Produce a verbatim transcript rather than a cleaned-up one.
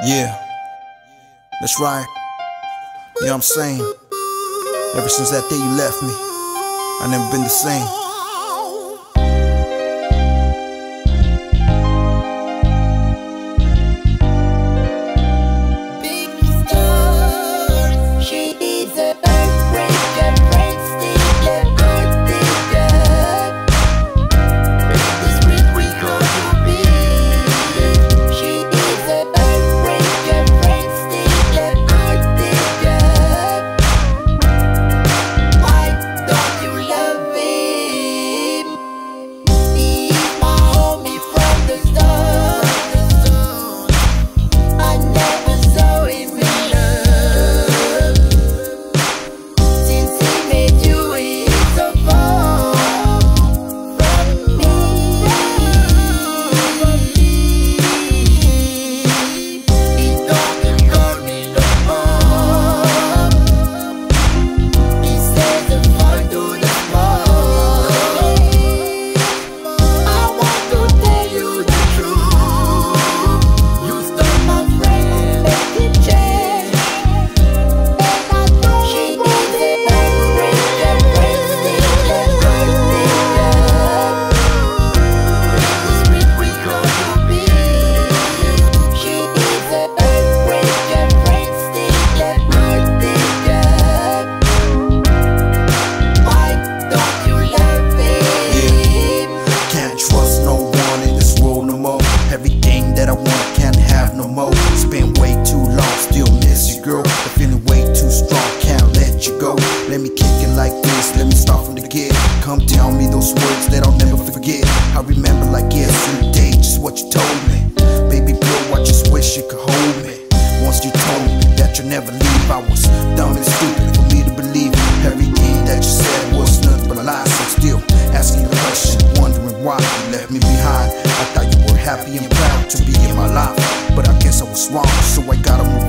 Yeah, that's right. You know what I'm saying? Ever since that day you left me, I never been the same. Everything that I want can't have no more. It's been way too long, still miss you, girl. The feeling way too strong, can't let you go. Let me kick it like this, let me start from the get. Come tell me those words that I'll never forget. I remember like yesterday, just what you told me. Baby girl, I just wish you could hold me. Once you told me that you'll never leave, I was dumb and stupid for me to believe everything that you said was nothing but a lie. So still asking the question, wondering why you left me behind. I thought you were happy and proud to be in my life, but I guess I was wrong, so I gotta move